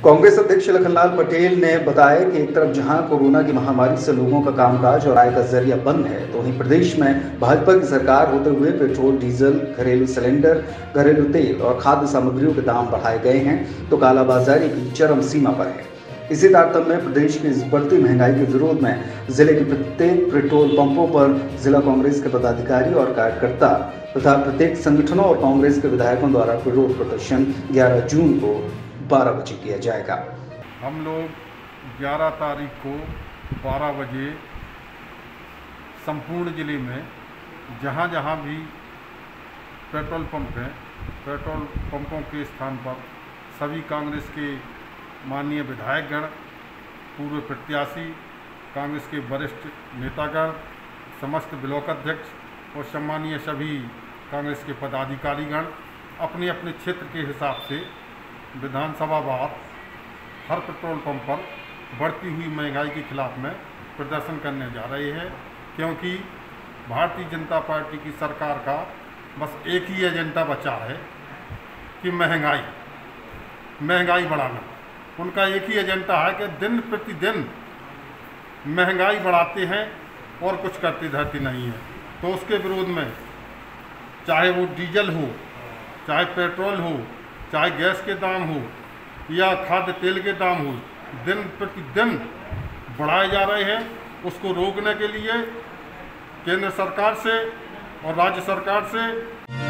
कांग्रेस अध्यक्ष लखनलाल पटेल ने बताया कि एक तरफ जहां कोरोना की महामारी से लोगों का कामकाज और आय का जरिया बंद है, तो वहीं प्रदेश में भाजपा की सरकार होते हुए पेट्रोल, डीजल, घरेलू सिलेंडर, घरेलू तेल और खाद्य सामग्रियों के दाम बढ़ाए गए हैं, तो कालाबाजारी की चरम सीमा पर है। इसी तारतम्य में प्रदेश की इस बढ़ती महंगाई के विरोध में जिले के प्रत्येक पेट्रोल पंपों पर जिला कांग्रेस के पदाधिकारी और कार्यकर्ता तथा प्रत्येक संगठनों और कांग्रेस के विधायकों द्वारा विरोध प्रदर्शन 11 जून को 12 बजे किया जाएगा। हम लोग 11 तारीख को 12 बजे संपूर्ण जिले में जहाँ जहाँ भी पेट्रोल पंप हैं, पेट्रोल पंपों के स्थान पर सभी कांग्रेस के माननीय विधायकगण, पूर्व प्रत्याशी, कांग्रेस के वरिष्ठ नेतागण, समस्त ब्लॉक अध्यक्ष और सम्मानीय सभी कांग्रेस के पदाधिकारीगण अपने अपने क्षेत्र के हिसाब से विधानसभा वार हर पेट्रोल पंप पर बढ़ती हुई महंगाई के खिलाफ में प्रदर्शन करने जा रहे हैं, क्योंकि भारतीय जनता पार्टी की सरकार का बस एक ही एजेंडा बचा है कि महंगाई बढ़ाना। उनका एक ही एजेंडा है कि दिन प्रतिदिन महंगाई बढ़ाते हैं और कुछ करती धरती नहीं है। तो उसके विरोध में चाहे वो डीजल हो, चाहे पेट्रोल हो, चाहे गैस के दाम हो या खाद्य तेल के दाम हो, दिन प्रतिदिन बढ़ाए जा रहे हैं। उसको रोकने के लिए केंद्र सरकार से और राज्य सरकार से